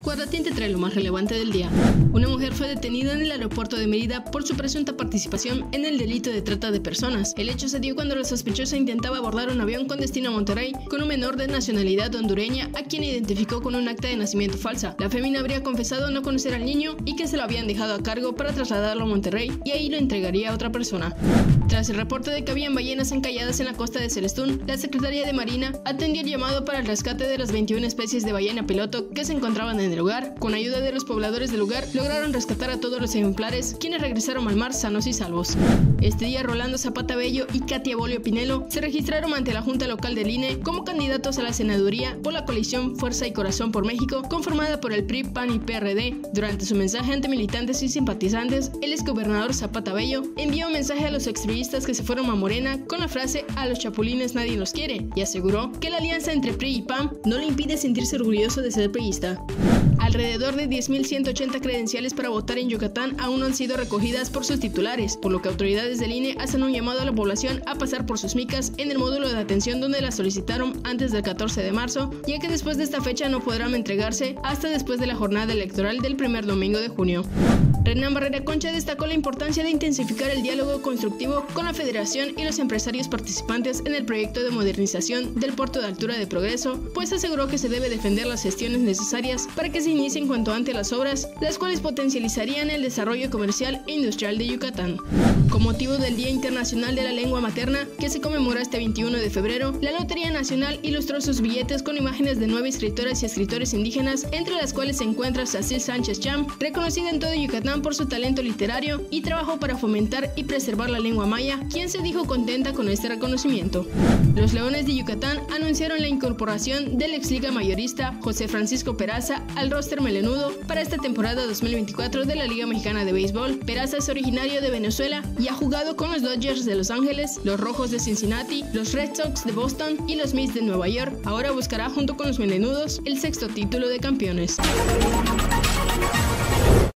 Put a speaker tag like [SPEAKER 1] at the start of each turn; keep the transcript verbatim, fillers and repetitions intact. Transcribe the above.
[SPEAKER 1] Cuadratín te trae lo más relevante del día. Una mujer fue detenida en el aeropuerto de Mérida por su presunta participación en el delito de trata de personas. El hecho se dio cuando la sospechosa intentaba abordar un avión con destino a Monterrey con un menor de nacionalidad hondureña a quien identificó con un acta de nacimiento falsa. La fémina habría confesado no conocer al niño y que se lo habían dejado a cargo para trasladarlo a Monterrey y ahí lo entregaría a otra persona. Tras el reporte de que habían ballenas encalladas en la costa de Celestún, la Secretaría de Marina atendió el llamado para el rescate de las veintiuna especies de ballena piloto que se encontraban en el lugar. Con ayuda de los pobladores del lugar, lograron rescatar a todos los ejemplares, quienes regresaron al mar sanos y salvos. Este día, Rolando Zapata Bello y Katia Bolio Pinelo se registraron ante la Junta Local del I N E como candidatos a la senaduría por la coalición Fuerza y Corazón por México, conformada por el P R I, P A N y P R D. Durante su mensaje ante militantes y simpatizantes, el exgobernador Zapata Bello envió un mensaje a los expriistas que se fueron a Morena con la frase "a los chapulines nadie los quiere", y aseguró que la alianza entre P R I y P A N no le impide sentirse orgulloso de ser priista. Alrededor de diez mil ciento ochenta credenciales para votar en Yucatán aún no han sido recogidas por sus titulares, por lo que autoridades del I N E hacen un llamado a la población a pasar por sus micas en el módulo de atención donde las solicitaron antes del catorce de marzo, ya que después de esta fecha no podrán entregarse hasta después de la jornada electoral del primer domingo de junio. Renan Barrera Concha destacó la importancia de intensificar el diálogo constructivo con la Federación y los empresarios participantes en el proyecto de modernización del puerto de altura de Progreso, pues aseguró que se debe defender las gestiones necesarias para que se inicien cuanto antes las obras, las cuales potencializarían el desarrollo comercial e industrial de Yucatán. Con motivo del Día Internacional de la Lengua Materna, que se conmemora este veintiuno de febrero, la Lotería Nacional ilustró sus billetes con imágenes de nueve escritoras y escritores indígenas, entre las cuales se encuentra Cecil Sánchez Cham, reconocida en todo Yucatán por su talento literario y trabajo para fomentar y preservar la lengua maya, quien se dijo contenta con este reconocimiento. Los Leones de Yucatán anunciaron la incorporación del exliga mayorista José Francisco Peraza al roster melenudo para esta temporada dos mil veinticuatro de la Liga Mexicana de Béisbol. Peraza es originario de Venezuela y ha jugado con los Dodgers de Los Ángeles, los Rojos de Cincinnati, los Red Sox de Boston y los Mets de Nueva York. Ahora buscará junto con los melenudos el sexto título de campeones.